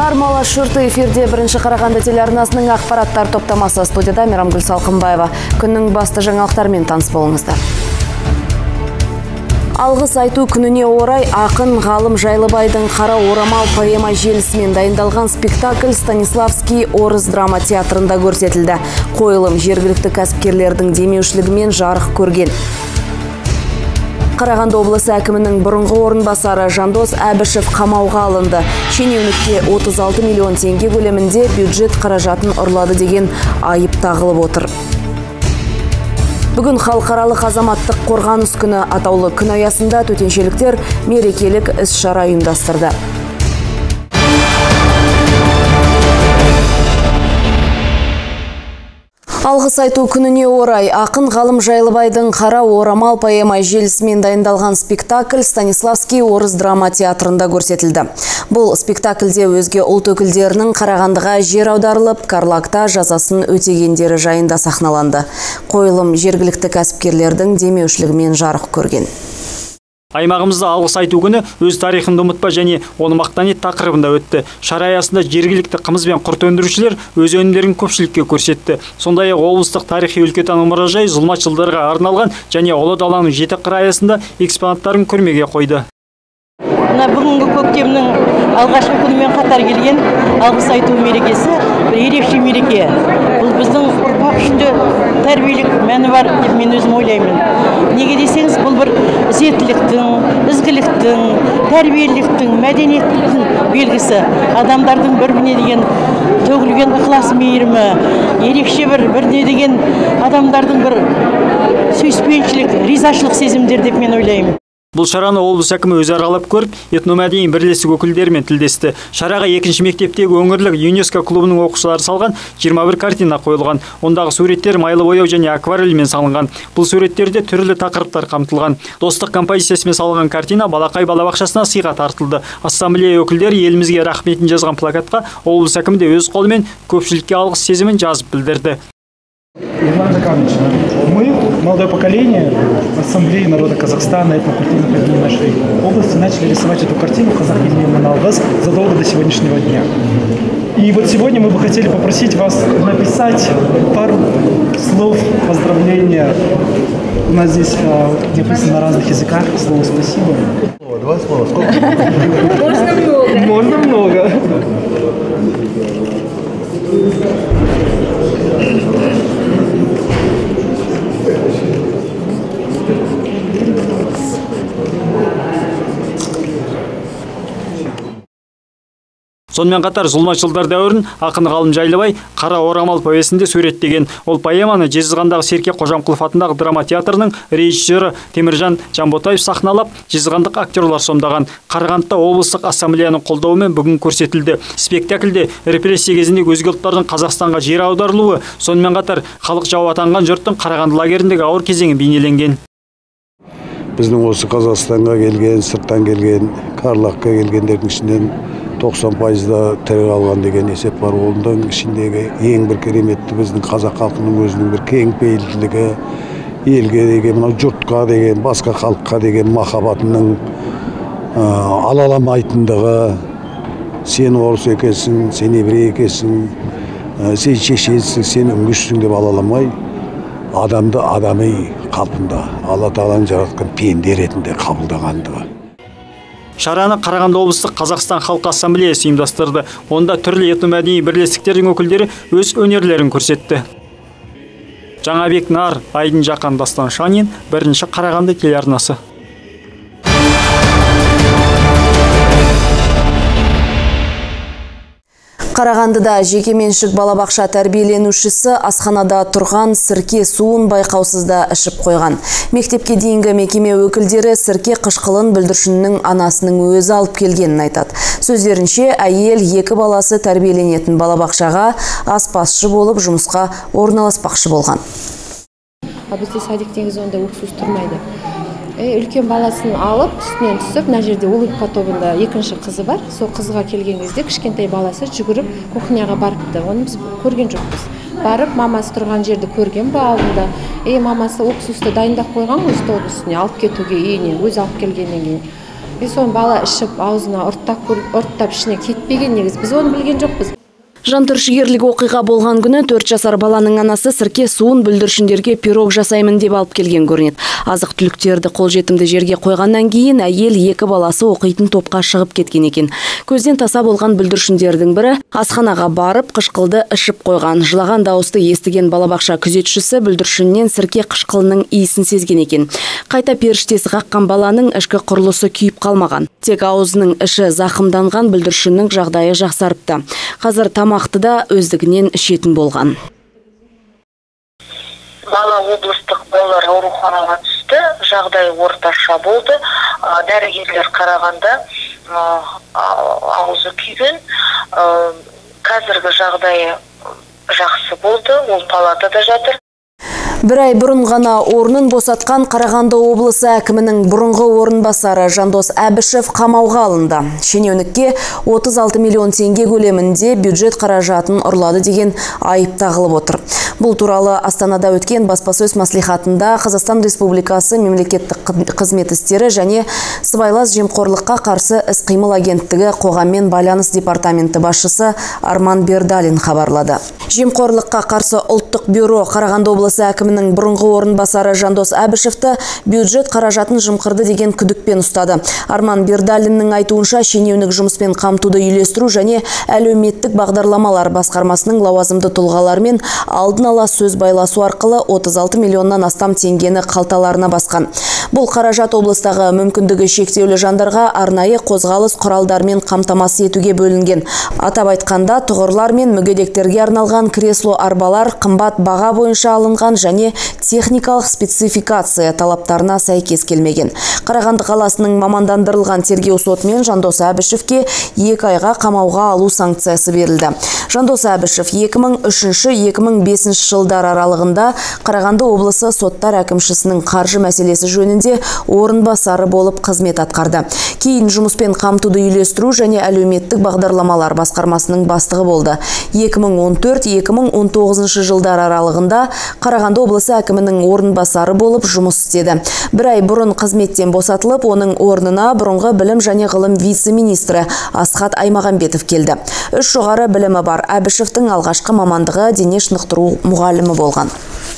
Армала шұрты эфирде бірінші Қарағанды телеарнасының ақпараттар топтамасы. Студияда Мейрамгүл Салқынбаева. Күннің басты жаңалықтармен таныс болыңыздар. Алғыс айту күніне орай ақын ғалым Жайлыбайдың «Қара орамал» поэма желісімен дайындалған спектакль Станиславский орыс драма театрында көрсетілді. Қойылым жергілікті кәсіпкерлердің демеушілігімен жарық көрген. Қарағанды облысы әкімінің бұрынғы орынбасары Жандос Әбішев қамауға алынды. Шенеунікке 36 миллион теңге көлемінде бюджет қаражатын ұрлады деген айып тағылып отыр. Бүгін халықаралық азаматтық қорғаныс күні. Атаулы күн аясында төтеншеліктер мерекелік іс-шара ұйымдастырды. Алғыс айту күніне орай ақын ғалым Жайлыбайдың «Қара орамал» поэма желісімен дайындалған спектакль Станиславский орыс драма театрында көрсетілді. Бұл спектакльде өзге ұлт өкілдерінің Қарағандыға жер аударылып, Карлакта жазасын өтегендері жайында сахналанды. Қойылым жергілікті кәсіпкерлердің демеушілігімен жарық көрген. Аймағымызда алғыс айту күні өз тарихын ұмытпа және оны мақтан ет тақырыбында өтті. Шара аясында жергілікті қымыз бен құрт өндірушілер өз өнімдерін көпшілікке көрсетті. Сондай-ақ облыстық тарихи өлкетану мұражайы зұлматшылдарға арналған және ұлы даланың жеті қыры аясында экспонаттарын көрмеге қойды. Бүгінгі көктемнің алғашқы күнімен қатар келген алғыс айту мерекесі ерекше мереке. Бұл біздің ұрпақ үшінде тәрбиелік мәні бар деп мен өзім ойлаймын. Неге десеңіз, бұл бір ізеттіліктің, ізгіліктің, тәрбиеліктің, мәдениеттің белгісі. Адамдардың бір-біріне деген төгілген ықылас мейірімі, ерекше бір не деген адамдардың бір сүйіспеншілік, ризашылық сезімдер деп мен ойлаймын. Бұл шараны облыс әкімі өзі аралап көріп, этномәдени бірлестік өкілдерімен тілдесті. Шараға 2-ші мектептегі өңірлік ЮНЕСКО клубының оқушылары салған 21 картина қойылған. Ондағы суреттер майлы бояу және акварельмен салынған. Бұл суреттерде түрлі тақырыптар қамтылған. Достық композициясымен салынған картина балақай балабақшасына сыйға тартылды. Ассамблея өкілдері елімізге рахметін жазған плакатқа облыс әкімі де өз қолымен көпшілікке алғыс сезімін жазып білдірді. Мы, молодое поколение, Ассамблеи народа Казахстана, этнокультурных объединений нашей области, начали рисовать эту картину «Казах Елмен Алгаз» задолго до сегодняшнего дня. И вот сегодня мы бы хотели попросить вас написать пару слов поздравления. У нас здесь написано на разных языках слово «спасибо». Два слова. Сколько? Можно много. Можно много. Сонымен қатар зұлматшылдар дәуірін ақын ғалым Жайлыбай «Қара орамал» повесінде суреттеген. Ол поэманы Жезқазғандағы Серке Қожамқұлов атындағы драма театрының режиссері Теміржан Жамботаев сахналап, жезқазғандық актерлар сомдаған. Қарағандыда облыстық ассамблеяның қолдауымен бүгін көрсетілді. Спектакльде репрессия кезінде өзге ұлттардың Қазақстанға жер аударылуы, сонымен қатар халық жау атанған жұрттың Қарағанды лагеріндегі ауыр кезеңі бейнеленген. Біздің осы Қазақстанға келген, сырттан келген, Карлакқа келгендердің ішінен 90%-да тірі қалған деген есеп бар. Оның ішіндегі ең бір кереметті біздің қазақ халқының өзінің бір кеңпейілділігі, елге деген, жұртқа деген, басқа халыққа деген махаббатының алаламайтындығы, сен орыс екенсің, сен еврей екенсің, сен шешенсің, сен үңгішсің деп алаламай, адамды адами қалпында, Алла Тағаланың жаратқан пенде ретінде қабылдағандығы. Шараны Қарағанды облыстық Қазақстан халқы ассамблеясы ұйымдастырды. Онда түрлі этномәдени бірлестіктердің өкілдері өз өнерлерін көрсетті. Жаңабек Нар, Айдын Жақан, Дастан Шанин, бірінші Қарағанды телеарнасы. Қарағандыда жекеменшік балабақша тәрбиеленушісі асханада тұрған сірке суын байқаусызда ішіп қойған. Мектепке дейінгі мекеме өкілдері сірке қышқылын бүлдіршіннің анасының өзі алып келгенін айтады. Сөздерінше, әйел 2 баласы тәрбиеленетін балабақшаға аспазшы болып жұмысқа орналаспақшы болған. Бізде садиктен онда уксус тұрмайды. Үлкен баласын алып, үстінен түсіп, мына жерде улыбка тобында 2-ші қызы бар. Сол қызға келген кезде кішкентай баласы жүгіріп кухняға барыпты. Оны біз көрген жоқпыз. Барып, мамасы тұрған жерді көрген ба алдында. Мамасы уксусты дайындап қойған ғой стол үстіне алып кетуге үйіне, өзі алып келгеннен кейін. Соны бала ішіп аузына ұрттап ішіне кетпеген, негіз біз оны білген жоқпыз. Жантүршігерлік оқиға болған күні 4 жасар баланың анасы сірке суын бүлдіршіндерге пирог жасаймын деп алып келген көрінеді. Азық түліктерді қолжетімді жерге қойғаннан кейін әйел 2 баласы оқитын топқа шығып кеткен екен. Көзден таса болған бүлдіршіндердің бірі асханаға барып қышқылды ішіп қойған. Жылаған дауысты естіген балабақша күзетшісі бүлдіршіннен сірке қышқылының иісін сезген екен. Қайта періштесі қаққан баланың ішкі құрылысы күйіп қалмаған. Тек аузының іші зақымданған бүлдіршіннің жағдайы жақсарыпты. Қазір тамақты да өздігінен ішетін болған. Бала облыстық балалар ауруханаға түсті, жағдай орташа болды. Дәрігерлер қарағанда аузы күйген. Қазіргі жағдайы жақсы болды, ол палатада жатыр. Бір ай бұрын ғана орнын босатқан Қарағанды облысы әкімінің бұрынғы орынбасары Жандос Әбішев қамауға алынды. Шенеунікке 36 миллион теңге көлемінде бюджет қаражатын ұрлады деген айып тағылып отыр. Бұл туралы Астанада өткен баспасөз маслихатында Қазақстан Республикасы мемлекеттік қызмет істері және сыбайлас жемқорлыққа қарсы іс-қимыл агенттігі қоғаммен байланыс департаменті басшысы Арман Бердалин хабарлады. Жемқорлыққа қарсы ұлттық бюро Қарағанды облысы әкімінің бұрынғы орынбасары Жандос Әбішевті бюджет қаражатын жымқырды деген күдікпен ұстады. Арман Бердалиннің айтуынша шенеунік жұмыспен қамтуды үйлестіру және әлеуметтік бағдарламалар басқармасының лауазымды тұлғалармен алдын ала сөз байласу арқылы 36 миллионнан астам теңгені қалталарына басқан. Бұл қаражат облыстағы мүмкіндігі шектеулі жандарға арнайы қозғалыс құралдармен қамтамасыз етуге бөлінген. Атап айтқанда тұғырлар мен мүгедектерге арналған кресло арбалар қымбат баға бойынша алынған және техникалық спецификация талаптарына сәйкес келмеген. Қарағанды қаласының мамандандырылған тергеу сотымен Жандос Әбішевке 2 айға қамауға алу санкциясы берілді. Жандос Әбішев 2003-2005 жылдар аралығында Қарағанды облысы соттар әкімшісінің қаржы мәселесі жөнінде орынбасары болып қызмет атқарды. Кейін жұмыспен қамтуды үйлестіру және әлеуметтік бағдарламалар басқармасының бастығы болды. 2014-2019 жылдар аралығында Қарағанды облысы әкімінің орынбасары болып жұмыс істеді. Бір ай бұрын қызметтен босатылып, оның орнына бұрынғы білім және ғылым вице-министрі Асхат Аймағамбетов келді. 3 жоғары білімі бар. Әбішевтің алғашқы мамандығы дене шынықтыру мұғалімі болған.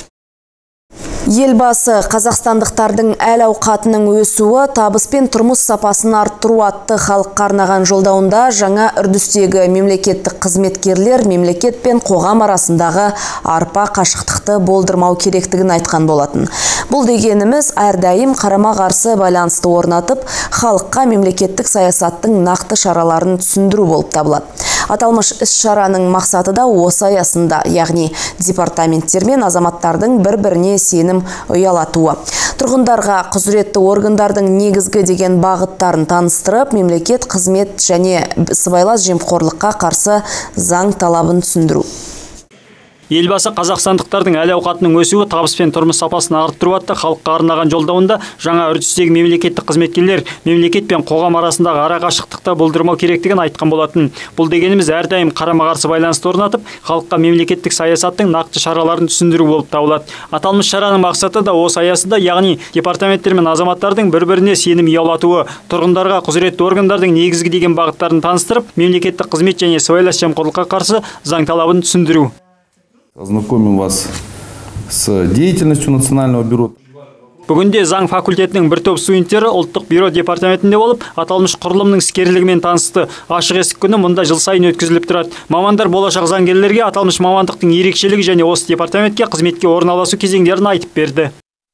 Елбасы қазақстандықтардың әл-ауқатының өсуі, табыс пен тұрмыс сапасын арттыру атты халыққа арнаған жолдауында жаңа үрдістегі мемлекеттік қызметкерлер мемлекет пен қоғам арасындағы арпа қашықтықты болдырмау керектігін айтқан болатын. Бұл дегеніміз әрдайым қарама-қарсы байланысты орнатып, халыққа мемлекеттік саясаттың нақты шараларын түсіндіру болып табылады. Аталмыш іс-шараның мақсаты да осы аясында, яғни департаменттер мен азаматтардың бір-біріне сенім ұялатуы. Тұрғындарға құзыретті органдардың негізгі деген бағыттарын таныстырып, мемлекет қызмет және сыбайлас жемқорлыққа қарсы заң талабын түсіндіру. Елбасы қазақстандықтардың әл-ауқатының өсуі, табыс пен тұрмыс сапасын арттыру атты халыққа арнаған жолдауында жаңа үрдістегі мемлекеттік қызметкерлер мемлекет пен қоғам арасындағы арақашықтықты болдырмау керектігін айтқан болатын. Бұл дегеніміз әрдайым қарама-қарсы байланысты орнатып, халыққа мемлекеттік саясаттың нақты шараларын түсіндіру болып табылады. Аталмыш шараның мақсаты да осы аясында, яғни департаменттер мен азаматтардың бір-біріне сенім ұялатуы, тұрғындарға құзыретті органдардың негізгі деген бағыттарын таныстырып, мемлекеттік қызмет және сыбайлас жемқорлыққа қарсы заң талабын түсіндіру. Ознакомим вас с деятельностью Национального бюро. Бүгінде заң факультетінің бір топ студенттері ұлттық бюро департаментінде болып, аталмыш құрылымның іскерлігімен танысты. Ашық есік күні мұнда жыл сайын өткізіліп тұрады. Мамандар болашақ заңгерлерге аталмыш мамандықтың ерекшелігі және осы департаментке қызметке орналасу кезеңдерін айтып берді.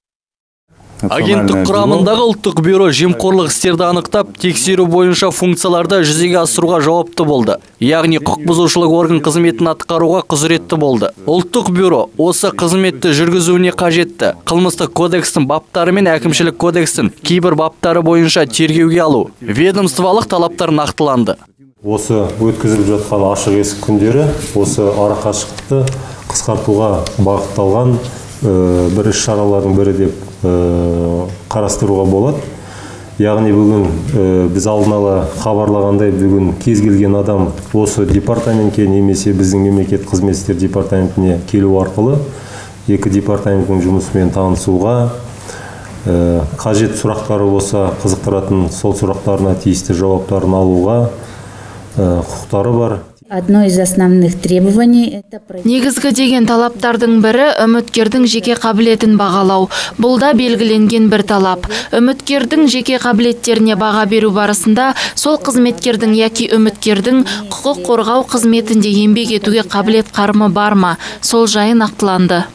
Агенттік құрамындағы ұлттық бюро жемқорлық істерді анықтап, тексеру бойынша функцияларды жүзеге асыруға жауапты болды. Яғни құқық бұзушылық орган қызметін атқаруға құзыретті болды. Ұлттық бюро осы қызметті жүргізуіне қажетті қылмыстық кодекстің баптары мен әкімшілік кодекстің кейбір баптары бойынша тергеуге алу, ведомстволық талаптар нақтыланды. Осы өткізіліп жатқан ашық есік күндері осы арақашықтықты қысқартуға бағытталған бір іс-шаралардың бірі деп қарастыруға болады. Яғни бүгін біз алдын ала хабарлағандай, бүгін кез келген адам осы департаментке немесе біздің мемлекет қызмет істері департаментіне келу арқылы екі департаменттің жұмысымен танысуға, қажет сұрақтары болса, қызықтыратын сол сұрақтарына тиісті жауаптарын алуға құқықтары бар. Одно из основных требований это негізгі деген талаптардың бірі үміткердің жеке қабілетін бағалау. Бұл да белгіленген бір талап. Үміткердің жеке қабілеттеріне баға беру барысында сол қызметкердің яки үміткердің құқық қорғау қызметінде еңбек етуге қабілет қарымы бар ма? Сол жайы нақтыланды.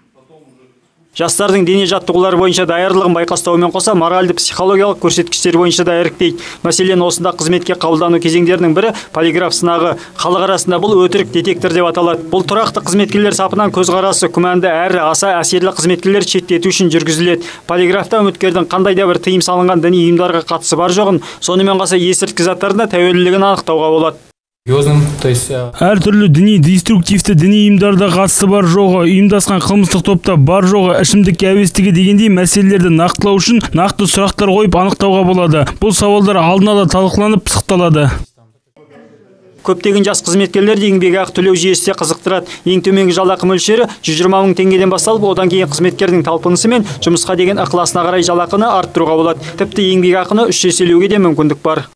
Жастардың дене жаттығулары бойынша даярлығын байқастауымен қоса моральды психологиялық көрсеткіштер бойынша да іріктейді. Мәселен, осында қызметке қабылдану кезеңдерінің бірі полиграф сынағы. Халық арасында бұл өтірік детектор деп аталады. Бұл тұрақты қызметкерлер сапынан көзқарасы күмәнді әрі аса әсерлі қызметкерлер шеттету үшін жүргізіледі. Полиграфта үміткердің қандай да бір тыйым салынған діни ұйымдарға қатысы бар жоғын, сонымен қоса есірткі заттарына тәуелділігін анықтауға болады. Әртүрлі діни, деструктивті діни ұйымдарда қатысы бар жоғы, ұйымдасқан қылмыстық топта бар жоғы, ішімдікке әуестігі дегендей мәселелерді нақтылау үшін нақты сұрақтар қойып анықтауға болады. Бұл сауалдар алдын ала талқыланып пысықталады. Көптеген жас қызметкерлерді еңбекақы төлеу жүйесі қызықтырады. Ең төменгі жалақы мөлшері 120 мың теңгеден басталып, одан кейін қызметкердің талпынысы мен жұмысқа деген ықыласына қарай жалақыны арттыруға болады. Тіпті еңбекақыны 3 еселеуге де мүмкіндік бар.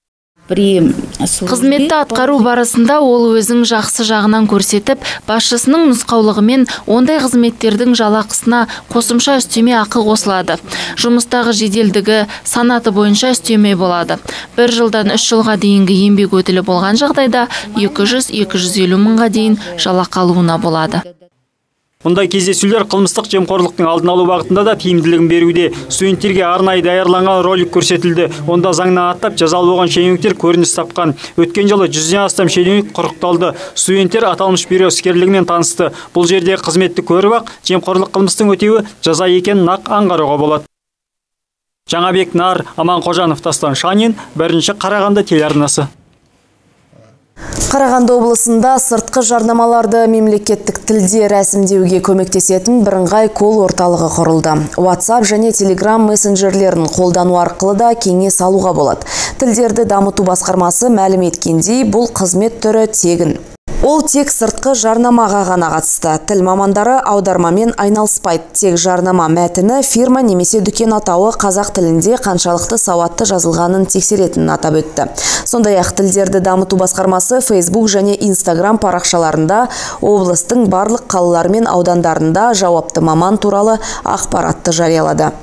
Қызметті атқару барысында ол өзің жақсы жағынан көрсетіп, басшысының нұсқаулығымен ондай қызметтердің жалақысына қосымша үстеме ақы қосылады. Жұмыстағы жеделдігі санаты бойынша үстеме болады. 1 жылдан 3 жылға дейінгі еңбек өтілі болған жағдайда 200-250 мыңға дейін жалақы алуына болады. Мұндай кездесулер қылмыстық жемқорлықтың алдын алу бағытында да тиімділігін беруде. Студенттерге арнайы даярланған ролик көрсетілді. Онда заңнан аттап жазалып болған шенеуніктер көрініс тапқан. Өткен жылы 100-ден астам шенеунік құрықталды. Студенттер аталмыш бюро іскерлігімен танысты. Бұл жерде қызметті көріп-ақ, жемқорлық қылмыстың өтеуі жаза екенін нақ аңғаруға болады. Жаңабек Нар, Аман Қожанов, Дастан Шанин, 1-ші Қарағанды телеарнасы. Қарағанды облысында сыртқы жарнамаларды мемлекеттік тілде рәсімдеуге көмектесетін бірыңғай колл орталығы құрылды. WhatsApp және Telegram мессенджерлерін қолдану арқылы да кеңес алуға болады. Тілдерді дамыту басқармасы мәлім еткендей, бұл қызмет түрі тегін. Ол тек сыртқы жарнамаға ғана қатысты. Тіл мамандары аудармамен айналыспайды. Тек жарнама мәтіні, фирма немесе дүкен атауы қазақ тілінде қаншалықты сауатты жазылғанын тексеретінін атап өтті. Сондай-ақ тілдерді дамыту басқармасы Facebook және Instagram парақшаларында облыстың барлық қалалары мен аудандарында жауапты маман туралы ақпаратты жариялады.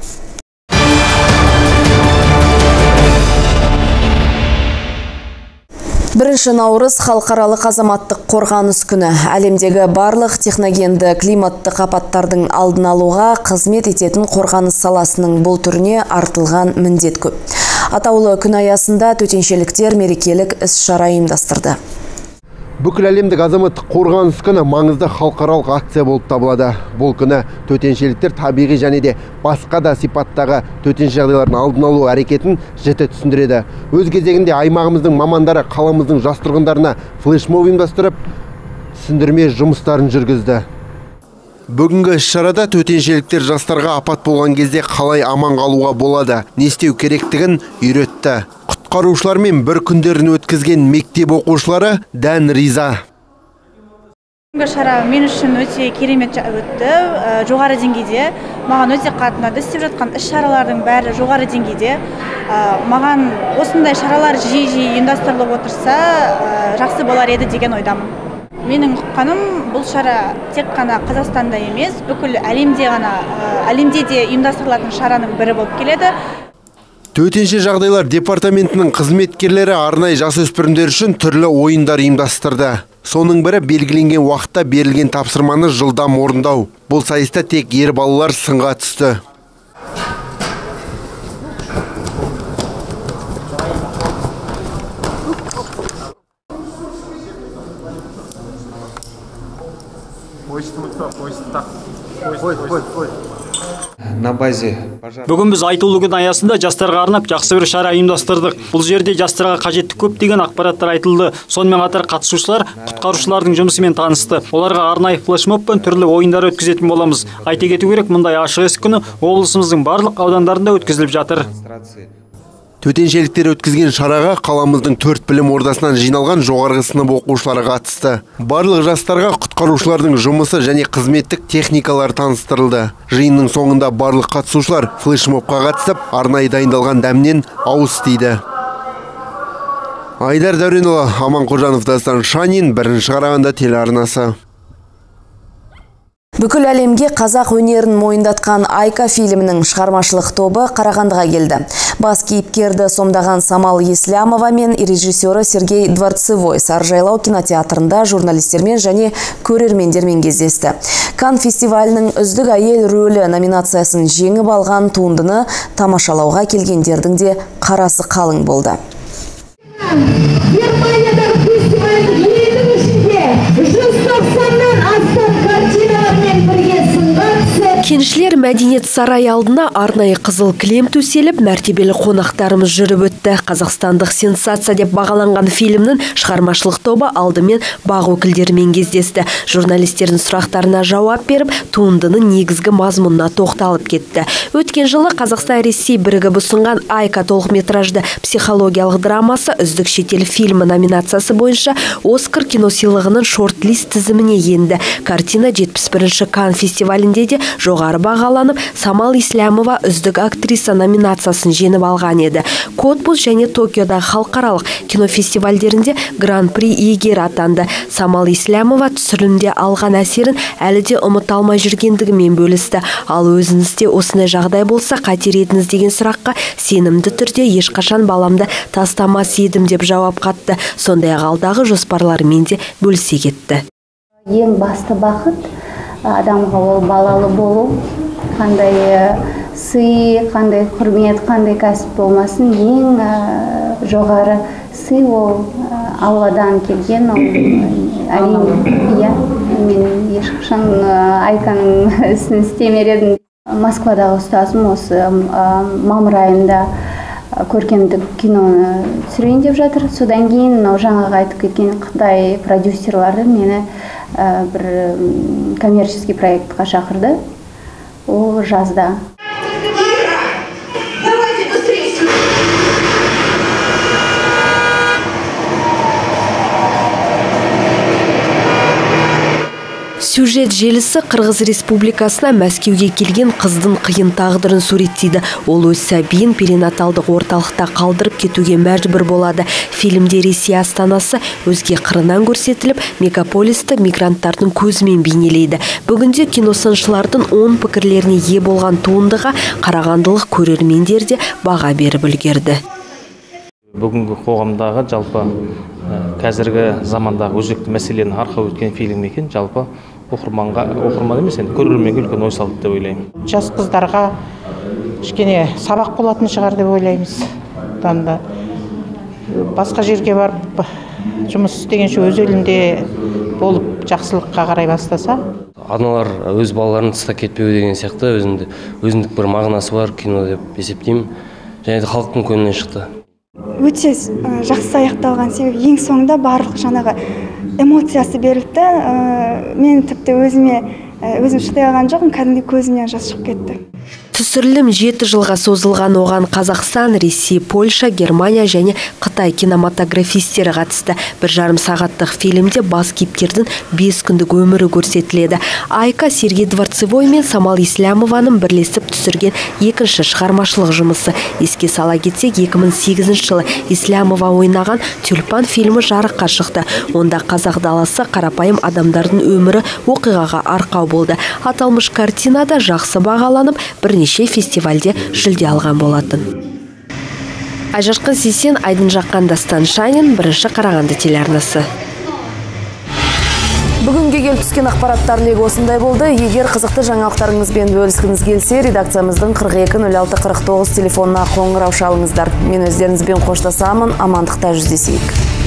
1 наурыз халықаралық азаматтық қорғаныс күні. Әлемдегі барлық техногенді климаттық апаттардың алдын алуға қызмет ететін қорғаныс саласының бұл түріне артылған міндет көп. Атаулы күн аясында төтеншеліктер мерекелік іс-шара ұйымдастырды. Бүкіл әлемдік азаматтық қорғаныс күні маңызды халықаралық акция болып табылады. Бұл күні төтеншеліктер табиғи және де басқа да сипаттағы төтенше жағдайлардың алдын алу әрекетін жіті түсіндіреді. Өз кезегінде аймағымыздың мамандары қаламыздың жас тұрғындарына флешмоб ұйымдастырып, түсіндірме жұмыстарын жүргізді. Бүгінгі іс-шарада төтеншеліктер жастарға апат болған кезде қалай аман қалуға болады, не істеу керектігін үйретті. Құтқарушылармен бір күндерін өткізген мектеп оқушылары дән риза. Бүгінгі шара мен үшін өте керемет өтті, жоғары деңгейде. Маған өте қатынады. Істеп жатқан іс-шаралардың бәрі жоғары деңгейде. Маған осындай шаралар жиі ұйымдастырылып отырса, жақсы болар еді деген ойдамын. Менің ұққаным, бұл шара тек қана Қазақстанда емес, бүкіл әлемде де ұйымдастырылатын шараның бірі болып келеді. Төтенше жағдайлар департаментінің қызметкерлері арнайы жасөспірімдер үшін түрлі ойындар ұйымдастырды. Соның бірі белгіленген уақытта берілген тапсырманы жылдам орындау. Бұл сайыста тек ер балалар сынға түсті. Бүгін біз айтулы күн аясында жастарға арнап жақсы бір шара ұйымдастырдық. Бұл жерде жастарға қажетті көптеген ақпараттар айтылды. Сонымен қатар қатысушылар құтқарушылардың жұмысымен танысты. Оларға арнайы флешмобпен түрлі ойындар өткізетін боламыз. Айта кету керек, мұндай ашық есік күні облысымыздың барлық аудандарында өткізіліп жатыр. Төтеншеліктер өткізген шараға қаламыздың 4 білім ордасынан жиналған жоғарғы сынып оқушылары қатысты. Барлық жастарға құтқарушылардың жұмысы және қызметтік техникалар таныстырылды. Жиынның соңында барлық қатысушылар флешмобқа қатысып, арнайы дайындалған дәмнен ауыз тиді. Айдар Дәуренұлы, Аман Қожанов, Дастан Шанин, Бірінші Қарағанды телеарнасы. Бүкіл әлемге қазақ өнерін мойындатқан Айка фильмінің шығармашылық тобы Қарағандыға келді. Бас кейіпкерді сомдаған Самал Еслямова мен режиссері Сергей Дворцевой Саржайлау кинотеатрында журналистермен және көрермендермен кездесті. Кан фестивалінің үздік әйел рөлі номинациясын жеңіп алған туындыны тамашалауға келгендердің де қарасы қалың болды. Германиядағы фестивальдің елдің ішінде 190-нан астам картиналармен бірге сынға түсіп. Кеншілер мәдениет сарай алдына арнайы қызыл кілем төселіп, мәртебелі қонақтарымыз жүріп өтті. Қазақстандық сенсация деп бағаланған фильмнің шығармашылық тобы алдымен бақ өкілдерімен кездесті. Журналистердің сұрақтарына жауап беріп, туындының негізгі мазмұнына тоқталып кетті. Өткен жылы Қазақстан-Ресей бірігіп ұсынған Айка толықметражды психологиялық драмасы үздік шетел фильмі номинациясы бойынша Оскар киносыйлығының шорт-лист тізіміне енді. Картина 71-ші Кан фестивалінде де жоғары бағаланып, Самал Еслямова үздік актриса номинациясын жеңіп алған еді. Котбус және Токиода халықаралық кинофестивальдерінде гран-при иегері атанды. Самал Еслямова түсірілімде алған әсерін әлі де ұмыта алмай жүргендігімен бөлісті. Ал өзіңізде осындай жағдай болса қайтер едіңіз деген сұраққа сенімді түрде ешқашан баламды тастамас едім деп жауап қатты. Сондай-ақ алдағы жоспарларымен де бөлісе кетті. Ең басты бақыт адамға ол балалы болу, қандай сый, қандай құрмет, қандай кәсіп болмасын, ең жоғары сый ол Алладан келген. Әрине, мен ешқашан Айканың ісін істемер едім. Москвадағы ұстазым осы мамыр айында көркемдік киноны түсірейін деп жатыр. Содан кейін жаңағы айтып кеткен Қытай продюсерлары мені бір коммерческий проектқа шақырды. Ол жазда. Сюжет желісі Қырғыз Республикасына Мәскеуге келген қыздың қиын тағдырын суреттейді. Ол өз сәбиін перинаталдық орталықта қалдырып кетуге мәжбүр болады. Фильмде Ресей астанасы өзге қырынан көрсетіліп, мегаполисті мигранттардың көзімен бейнелейді. Бүгінде киносыншылардың 10 пікірлеріне ие болған туындыға қарағандылық көрермендер де баға беріп үлгерді. Бүгінгі қоғамдағы жалпы қазіргі замандағы өзекті мәселені арқау өткен фильм екен. Жалпы оқырман емес, көрерменге үлкен ой салды деп ойлаймын. Жас қыздарға кішкене сабақ болатын шығар деп ойлаймыз. Басқа жерге барып жұмыс істегенше өз елінде болып жақсылыққа қарай бастаса. Аналар өз балаларын тастап кетпеу деген сияқты өзіндік бір мағынасы бар кино деп есептеймін. Және де халықтың көңілінен шықты. Өте жақсы аяқталған, себебі ең соңында барлық жаңағы эмоциясы берілді. Мен тіпті өзім шыдай алған жоқпын, кәдімгі көзімнен жас шығып кетті. Түсірілім 7 жылға созылған, оған Қазақстан, Ресей, Польша, Германия және Қытай кинематографистері қатысты. 1,5 сағаттық фильмде бас кейіпкердің 5 күндік өмірі көрсетіледі. Айка Сергей Дворцевой мен Самал Еслямованың бірлесіп түсірген екінші шығармашылық жұмысы. Еске сала кетсек, 2008 жылы Еслямова ойнаған Тюльпан фильмі жарыққа шықты. Онда қазақ даласы қарапайым адамдардың өмірі оқиғаға арқау болды. Аталмыш картинада жақсы бағаланып, бірнеше фестивальде жүлде алған болатын. Айжарқын Сейсен, Айдын Жаққан, Дастан Шанин, Бірінші Қарағанды телеарнасы. Бүгінге келіп түскен ақпараттар легі осындай болды. Егер қызықты жаңалықтарыңызбен бөліскіңіз келсе, редакциямыздың 42-06-49 телефонына қоңырау шалыңыздар. Мен өздеріңізбен қоштасамын, амандықта жүздесейік.